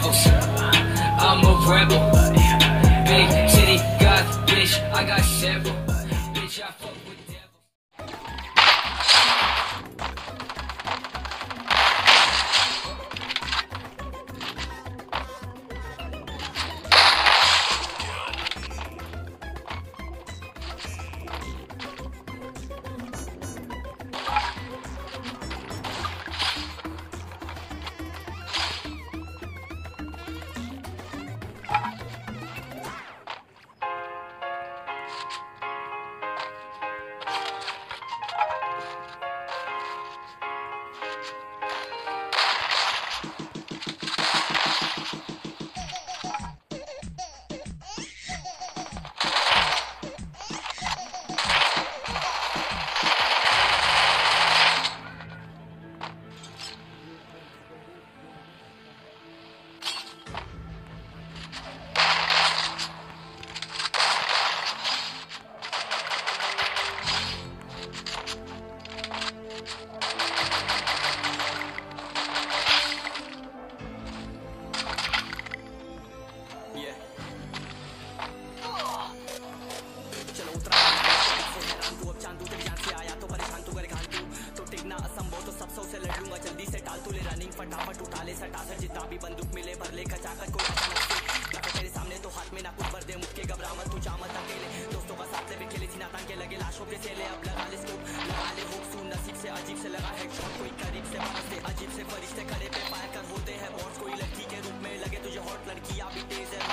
levels. I'm a rebel. Big city got bitch, I got several. Bitch, I fuck with devils. फटाफट उठा ले सटासट जितना भी बंदूक मिले भर ले खचाकर कोई अचानक से लगा तेरे सामने तो हाथ में ना कुछ भर दे मुक्के घबरा मत तू जा मत अकेले दोस्तों का साथ ले भी खेले सीना तान के लगे लाशों के सेले अब लगा ले स्कोप लगा ले हुक सून नसीब से अजीब से लगा हेडशॉट कोई करीब से बरसते अजीब से फरिश्ते खड़े पे फायर कर होते हैं बॉस कोई लड़की के रूप में लगे तुझे हॉट लड़कियां भी तेज है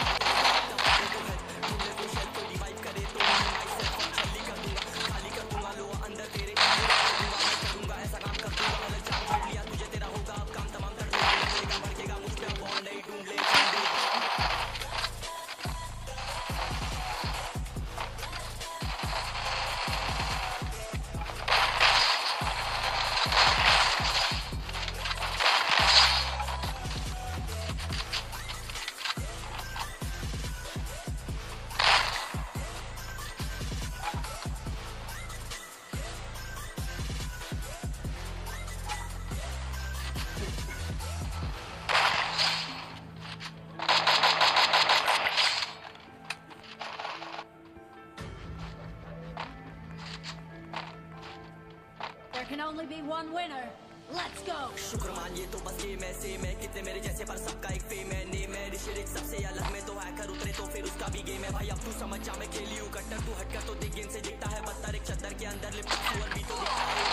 कोई रिवाइव करे तो खाली कर दूंगा लो अंदर तेरे करूंगा ऐसा काम कर दूंगा अलग चाल छोड़ लिया तुझे तेरा होगा अब काम तमाम कर दूंगा भड़केगा मुझ पे बॉन्ड नहीं ढूंढ ले There can only be one winner. Let's go. शुक्र मानिए तो बस ये मैं से मैं कितने मेरे जैसे पर सबका एक फेम है नेम है ऋषिक सबसे अलग में तो हैकर उतरे तो फिर उसका भी गेम है भाई अब तू समझ जा मैं खेली हूँ कट्टर तू हटकर तो देख गेम से दिखता है पत्थर एक चद्दर के अंदर लिपटा हुआ भी तो दिखता है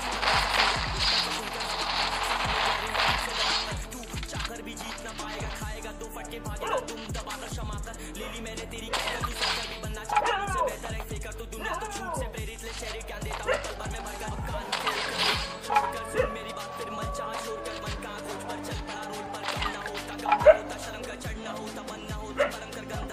तू चाकर भी जीत ना पाएगा खाएगा दो फटके भागेगा तुम दबाकर क्षमा कर ले ली मैंने तेरी कहकर तू सरकार भी बनना चाहता मुझसे बेहतर है फेकर तू दुनिया तो झूठ से प्रेरित ले शहरी ज्ञान देता हूँ पल भर में भरकर कान छोड़कर सुन मेरी बात फिर मन चाह छोड़कर मन का खोज पर चल पड़ा रोड पर कम ना होता शर्म का चढ़ना होता बनना होता परम कर गंदा